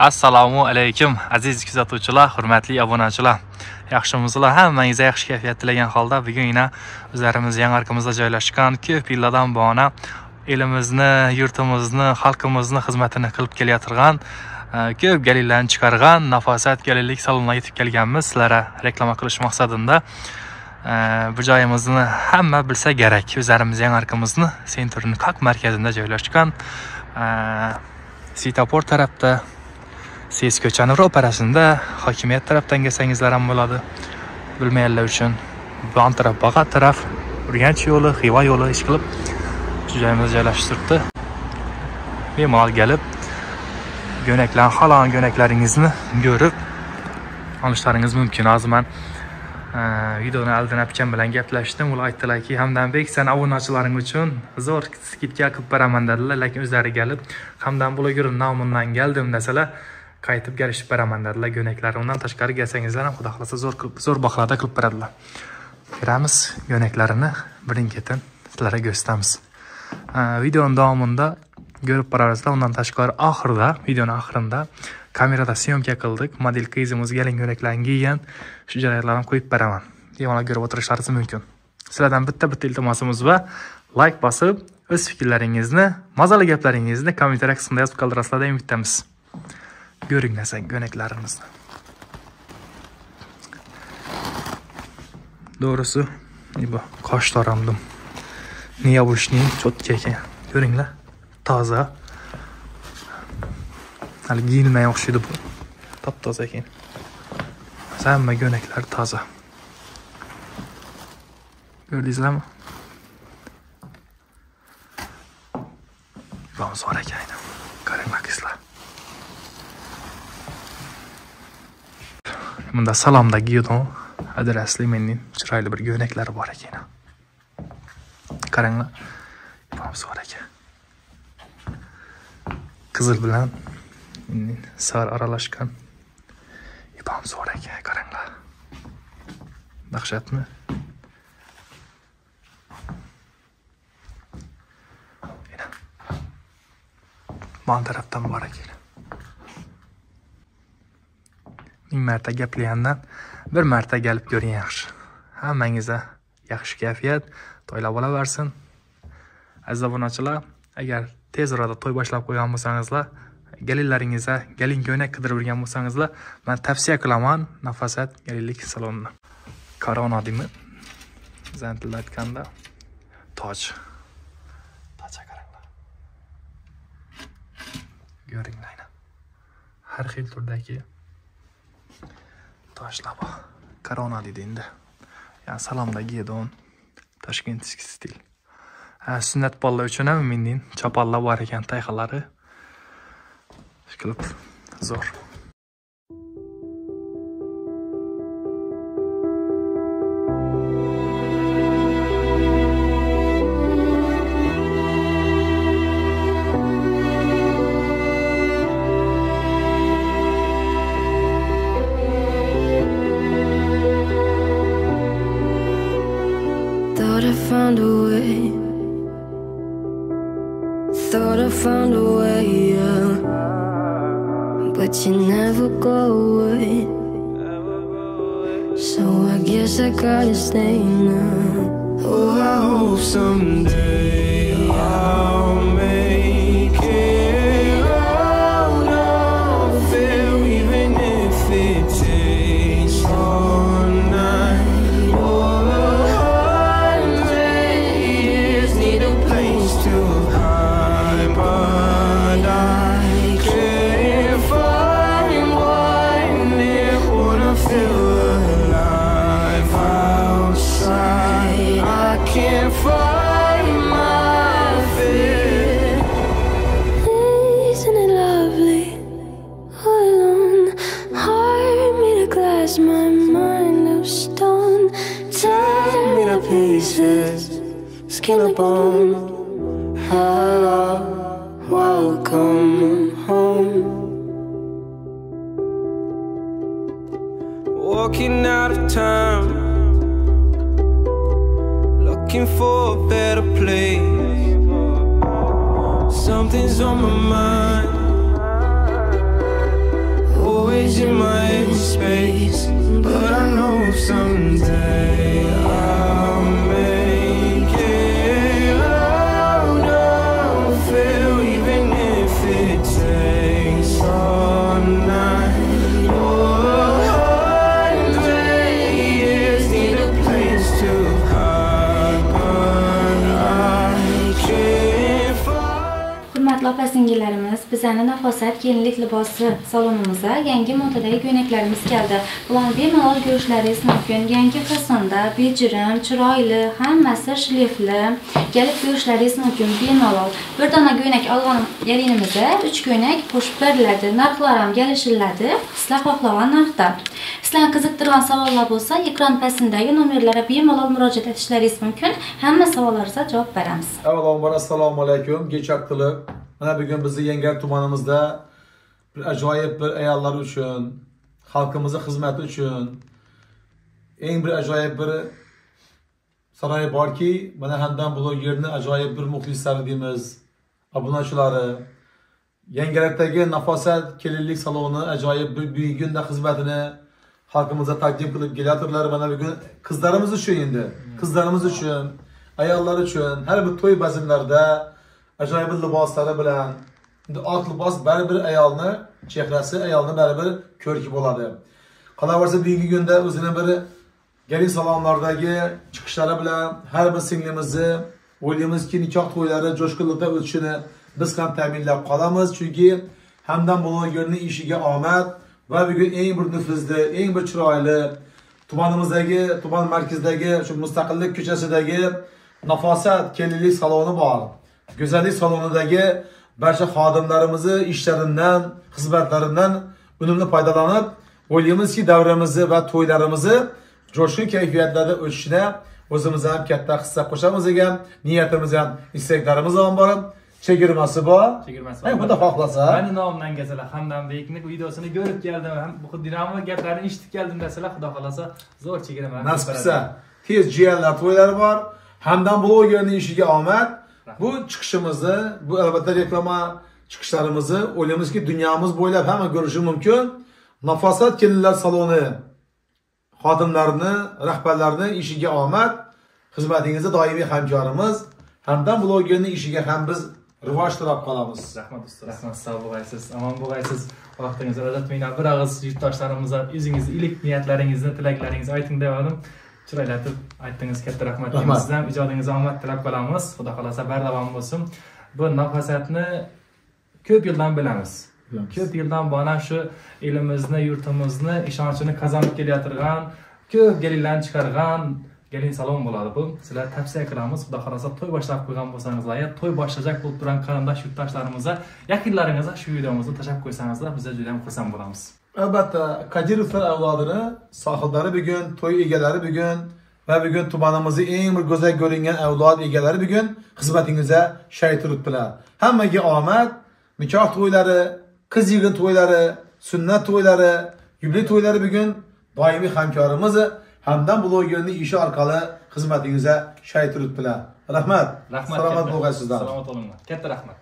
Assalomu alaykum aziz kuzatuvchilar, hurmatli obunachilar. Yaxshimizlar, hammangizga yaxshi kayfiyat tilagan holda bugun yana o'zlarimiz Yangiarkamizda joylashgan ko'p yillardan buyon elimizni, yurtimizni, xalqimizni xizmatini qilib kelayotgan, ko'p galillarni chiqargan Nafosat galillik saloniga yetib kelganmiz. Sizlarga reklama qilish maqsadida bu joyimizni hamma bilsa kerak. O'zlarimiz Yangiarkamizni sentrning Qaq markazida joylashgan. Sitapor tarafda Siz ko'chani ro'parasida hokimiyat tarafdan kelsangizlar ham bo'ladi. Bilmaganlar uchun bu taraf, Bag'at taraf, Urganch yo'li, Xiva yo'li ish qilib shu joyimizga joylashtiribdi. Bemalol kelib, go'naklaringizni ko'rib olishlaringiz mumkin. Hozir men videoni oldin apcham bilan gaplashdim. Ular aytdilarki, Hamdambek, sen obunachilaring uchun zo'r skidka qilib beraman dedilar, lekin o'zlari kelib, Hamdan bloger nomidan keldim desalar, qaytib kelishib beraman dedilar. Go'naklari undan tashqari kelsangizlar ham xudo xolasa zo'r baholarda qilib beradilar. Beramiz go'naklarini birin-ketin sizlarga ko'rsatamiz. Videoning davomida ko'rib borasizlar. Undan tashqari videoning oxirida kamerada syomka qildik. Model qizimizga kelin go'naklarni kiygan shu jarayonlarni qo'yib beraman. Bemalol ko'rib o'tirishlaringiz mumkin. Sizlardan bitta iltimosimiz va like bosib, o'z fikrlaringizni, mazali gaplaringizni kommentariya qismida yozib qoldirasizlar deb umidamiz. Görün sen göneklerinizde. Doğrusu bu kaşlarımdım. Niye bu işini çok keyken. Görünler. Taze. Hali giyinmeye okşuydu bu. Taptaze ekin. Semme gönekler taze. Gördünüzler mi? Bana sonra ekeydim. Karınlar kızlar. Bunda salomda giydim. Adresli mening chiroyli bir go'naklari bor ekan. Qaranglar. Yapamiz bor ekan. Qizil bilan sar aralashgan. Yapamiz bor ekan, qaranglar. Dahshatmi? Bu tarafdan bor ekan. Ming marta gaplagandan bir marta kelib ko'ring yaxshi. Hammangizga yaxshi kayfiyat, to'ylab olaversin. Aziz obunachilar, agar tez orada to'y boshlab qo'ygan bo'lsangizlar, galinlaringizga galin ko'ylak qidirib yurgan bo'lsangizlar, men tavsiya qilaman Nafosat galillik salonini. Korona deymi? Bizning tilda aytganda toj. Tojga qaranglar. Ko'ringlar. Har xil turdagi tojlar bor. Korona deydi endi. Yani salomdagi yedon Toshkent stil. Sunnat bolalar uchun ham mening chopallar bor ekan, tayxalari. Qilib zo'r. Thought I found a way, yeah. But you never go away. So I guess I gotta stay now. Oh, I hope someday I'll make it out of it, even if it takes all night or 100 years. Need a place to hide, but I can't find one that wanna feel alive outside. I can't find my fear. Isn't it lovely? All alone, heart made of glass, my mind of stone. Tear me to pieces, skin and bone. Hello, welcome home. Walking out of town, looking for a better place. Something's on my mind. space, but I know someday I'll make it out of here, even if it takes all night. Oh, 100 years need a place to hide, but I can't find. Hurmatli opa-singillarimiz, bizning Nafosat kelinlik libosi salonimizga yangi modadagi ko'ylaklarimiz keldi. Ularni bemalol ko'rishlaringiz mumkin. Yangi fasonda, bejirim, chiroyli, hammasi shlifli. Kelib ko'rishlaringiz mumkin bemalol. Bir dona ko'ylak olgan yarinimizda 3 ko'ylak qo'shib beriladi. Narxlar ham kelishiladi. Sizlar xohlagan narxda. Sizlarni qiziqtirgan savollar bo'lsa, ekran pastidagi nomerlarga bemalol murojaat etishlaringiz mumkin. Hamma savollaringizga javob beramiz. Avvalambor assalomu alaykum. Kech qilib, mana bugun bizni Yangar tumanimizda bir ajoyib bir ayollar uchun, xalqimizning xizmati uchun eng bir ajoyib bir saroy borki, mana hamdan blogerni ajoyib bir muxlislari deymiz, obunachilari. Yangarakdagi Nafosat kelinlik saloni ajoyib bir bugungi xizmatini xalqimizga taqdim qilib keladirlar. Mana bugun qizlarimiz uchun endi, qizlarimiz uchun, ayollar uchun har bir to'y bazmlarida ajoyib liboslari bilan, endi oq libos baribir ayolni chehrasi, ayolni baribir ko'rki bo'ladi. Qolaversa bugungi kunda o'zining bir gelin salonlardagi chiqishlari bilan har bir singlimizni o'ylaymizki nikoh to'ylari jo'shqinlikda o'tishini biz ham ta'minlab qolamiz. Chunki hamdan blogerning ishiga omad va bugun eng bir nufuzli, eng bir chiroyli tumanimizdagi, tuman markazidagi shu Mustaqillik ko'chasidagi Nafosat kelinlik saloni bor. Go'zallik salonidagi barcha xodimlarimizni ishlaridan, xizmatlaridan unumli foydalanib, o'ylaymizki davramizni va to'ylarimizni jo'shqin kayfiyatlarda o'tishida o'zimiz ham katta hissa qo'shamiz ekan. Niyatimiz ham, istaklarimiz ham bor. Chegirmasi bor. Chegirmasi bor. Xudo xohlasa. Meni nomimdan kelsalar, Hamdambekning videosini ko'rib keldim, ham bu dinamo gaplarini eshitib keldim desalar, xudo xohlasa zo'r chegirma. Nasib qilsa, tez jiyanlar to'ylari bor. Hamdan blogerning ishiga omad. Bu chiqishimizni, bu albatta reklama chiqishlarimizni o'ylaymizki dunyomiz bo'ylab hamma ko'rishi mumkin. Nafosat kelinlar saloni xodimlarini, rahbarlarini ishiga omad. Xizmatingizda doimiy hamkorimiz. Hamdan blogerning ishiga ham biz rivoj tilab qolamiz. Rahmat usta. Rahmat, sog' bo'lasiz, omon bo'lasiz. Vaqtingizni ajratmanglar. Bir og'iz yurtdoshlarimizga o'zingizni ilk niyatlaringizni, tilaklaringizni ayting dedim. Chiroylatib aytdingiz, katta rahmat. Sizdan ijodingizga omad tilab qolamiz. Xudo xolasa bardavom bo'lsin. Bu Nafosatni ko'p yildan bilamiz. Ko'p yildan bana shu elimizni, yurtimizni ishonchini qozonib kelayotgan, ko'p gelinlarni chiqargan gelin salon bo'ladi bu. Sizlar tavsiya qilamiz. Xudo xolasa to'y boshlab qo'ygan bo'lsangizlar, ya to'y boshlajak bo'lib turgan qarindosh yurtdoshlarimizga, yaqinlaringizga shu videomizni tashlab qo'ysangizlar, biz juda ham xursand bo'lamiz. Albatta, Kadirovlar avlodini, sohiblari bugun, to'y egalari bugun va bugun tumanimizning eng bir go'zal ko'ringan avlod egalari bugun xizmatingizga shay turibdilar. Hammaga omad, nikoh to'ylari, qiz yig'in to'ylari, sunnat to'ylari, yubiley to'ylari bugun doimiy hamkorimiz Hamdan blogerning ishi orqali xizmatingizga shay turibdilar. Rahmat. Rahmat. Salomat bo'linglar sizlar. Salomat bo'linglar. Katta rahmat.